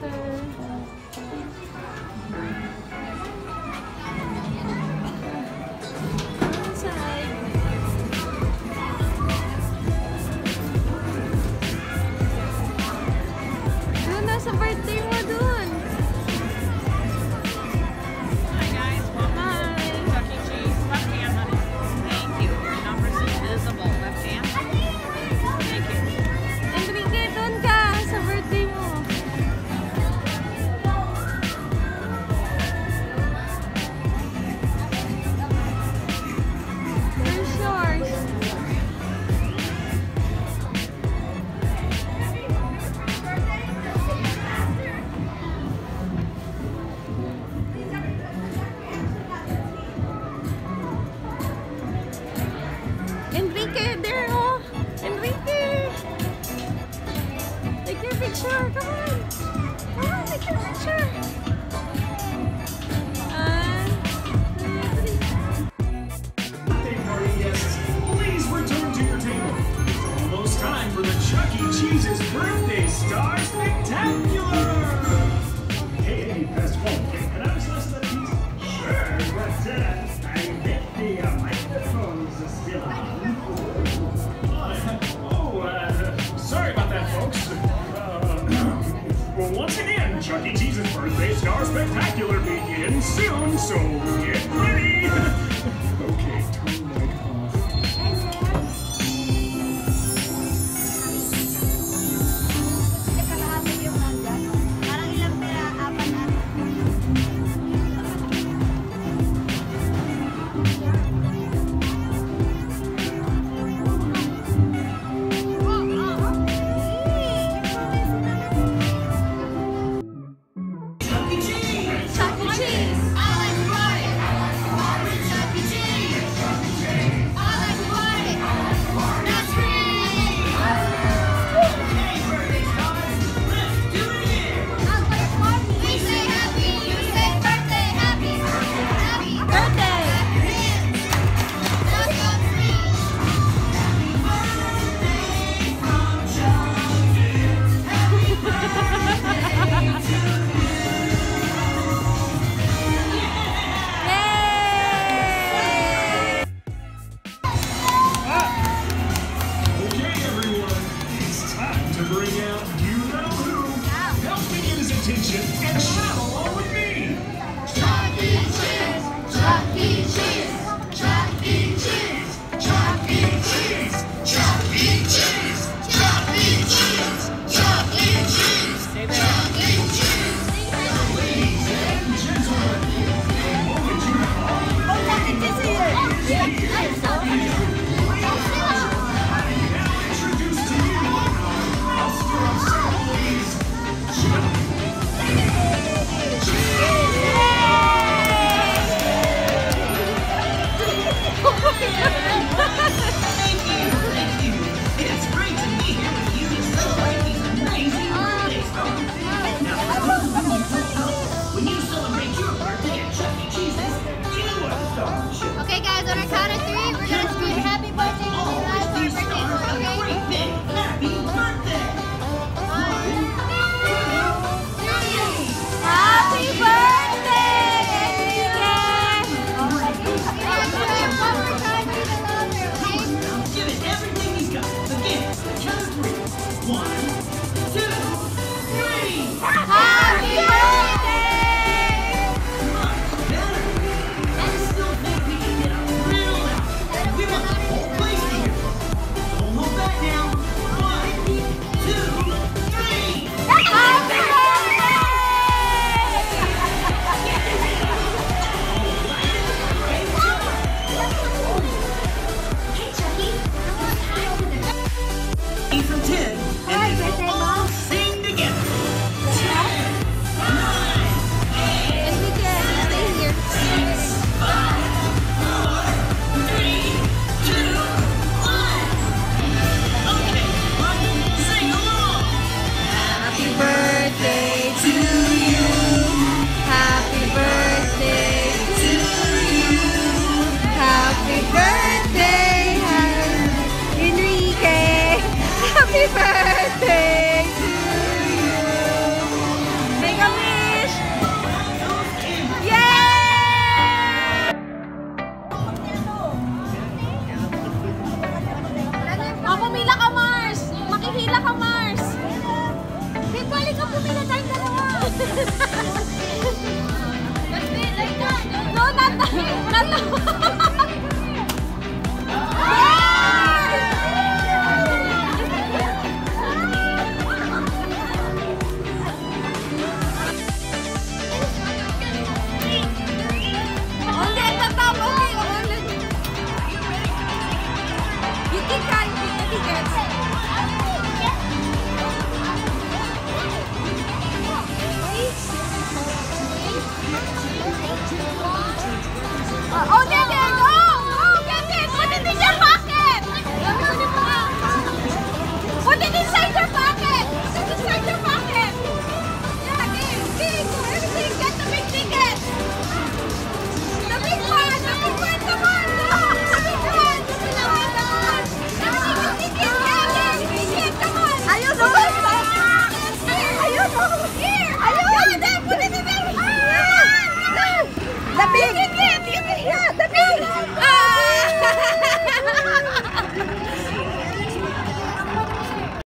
water. Sa birthday mo dun. Hi guys, welcome to Chuck E. Cheese. Left hand, honey. Thank you. Your number's invisible. Left hand. Thank you. Enrique, dun ka sa birthday mo. Where's yours? Enrique, there, oh! Enrique! Take your picture, come on! Come on, take your picture! Birthday party guests, please return to your table. It's almost time for the Chuck E. Cheese's Birthday Star Spectacular! Hey, Pastor Paul, can I have a slice of that pizza? Sure, but I think the microphones are still on. Sorry about that, folks. Well, once again, Chuck E. Cheese's Birthday Star Spectacular begins soon, so get ready! Okay, turn the mic off. And shout along with me! Chuck E. Cheese! Chuck E. Cheese! Chuck E. Cheese! Chuck E. Cheese! Chuck E. Cheese! Chuck E. Cheese! Chuck E. Cheese! Chuck E. Cheese! Ladies and gentlemen, the moment you call, now introduce to you our master of ceremonies, Chuck E. Yeah, the bee. Ah!